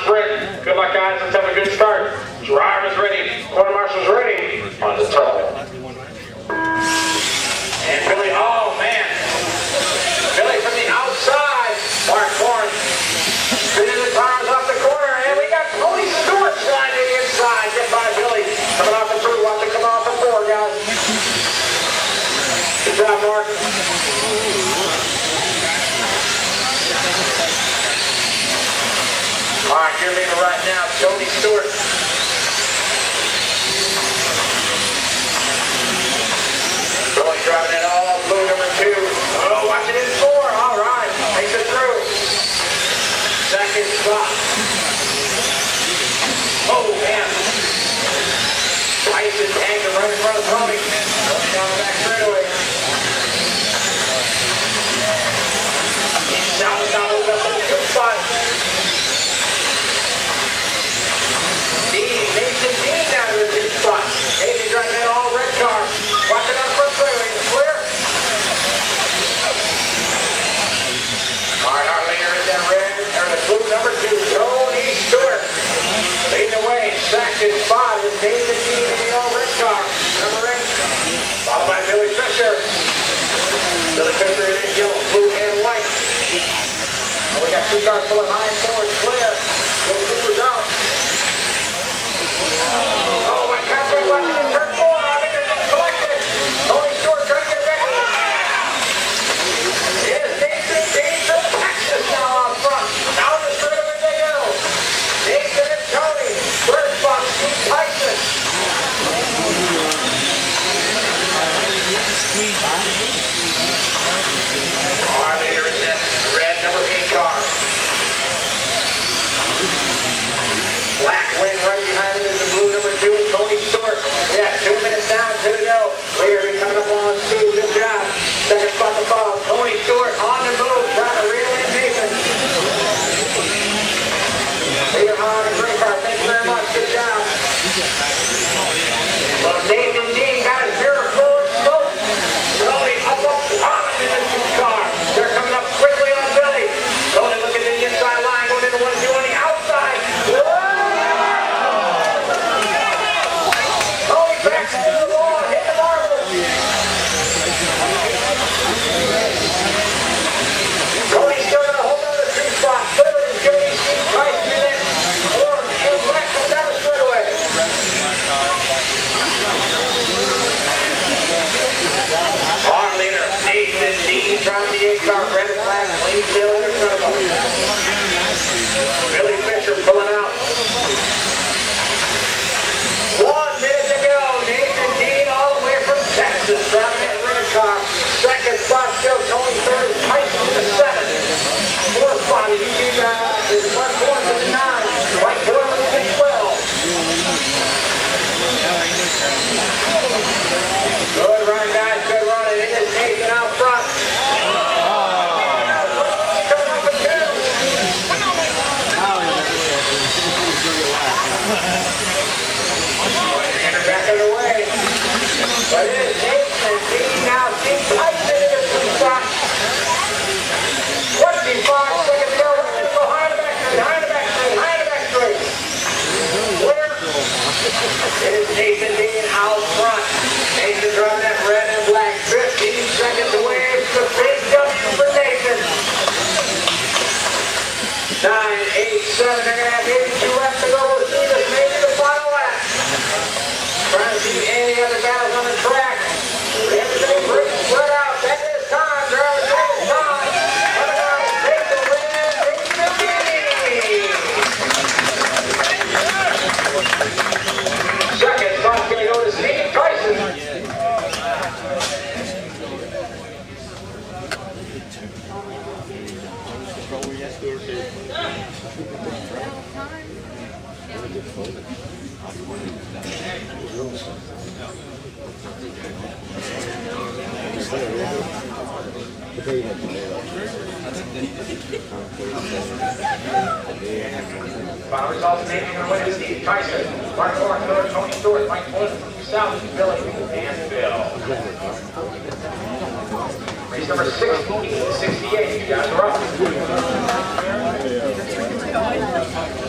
sprint. Good luck, guys. Let's have a good start. Driver's ready. Quarter marshal's ready. On the toe. And Billy, oh man. Billy from the outside. Mark Warren. Spinning the tires off the corner. And we got Tony Stewart sliding to the inside. Get by Billy. Coming off the 2. Watch it come off the 4, guys. Good job, Mark. All right, you're leading right now, Tony Stewart. Billy driving it all, blue number 2. Oh, watch it in 4. All right, makes it through. Second spot. Oh, man. Tyson Tanker right in front of Tony. Going down the back straightaway. Down up in the 2 spot. Nathan Dean down to the 2 spot. Nathan driving that all red car. Watch it on front straightaway. Clear. All right, our leader is that red, or the blue number 2, Tony Stewart. Leading the way. Second spot is Nathan Dean in the all red car. Number 8. Followed by Billy Fisher. Billy Fisher in yellow, blue, and white. And we got 2 cars pulling high forward. Clear. Billy Fisher's out. Oh, my Catherine watching in turn 4. I think it's collected. Tony Stewart trying to get ready. Here's Nathan Dean from Texas now out front. Down the straightaway they go. Nathan and Tony. Third spot, Steve Tyson. Our leader is that red number 8 car. Black wing right behind him is the blue number 2, Tony Stewart. Yeah, 2 minutes down, 2 to go. Leader coming up on 2, good job. Second spot to follow. Tony Stewart on the move, trying to reel in Nathan. Leader on the green car, thank you very much, good job. Well, Nathan Dean got his mirror full of smoke. Tony up in the 2 car. They're coming up quickly on Billy. Tony looking to the inside line, going into 1-2 on the outside. Trying the 8 car, red and black, clean tail in front of him. Billy Fisher pulling out. 1 minute to go. Nathan Dean all the way from Texas, driving that red car. Second spot still Tony Stewart, Tyson to the 7. Fourth spot is Mark Warren to the 9. White Warren to the 12. Good run, guys, good run. It is Nathan out front. Back underway. But it is Nathan Dean now. Steve Tyson in the 2 spot. 25 seconds to go. Go high to back straight, high to back straight, high to back straight. Where? It is Nathan Dean out front. Nathan driving that red and black. 15 seconds away. It's the big W for Nathan. 9, 8, 7. They're going to have 82 laps to go. We'll see this maybe the final lap. Trying to see any other battles on the track. Everything pretty spread out. That is time, driver. That is time. Coming out to take the win. Second spot's going to go to Steve Tyson. Final results, Nathan going to win is Steve Tyson. Mark Warren, third, Tony Stewart, Mike Wilson from South, Billy, and Bill. Race number 1668, you guys are up.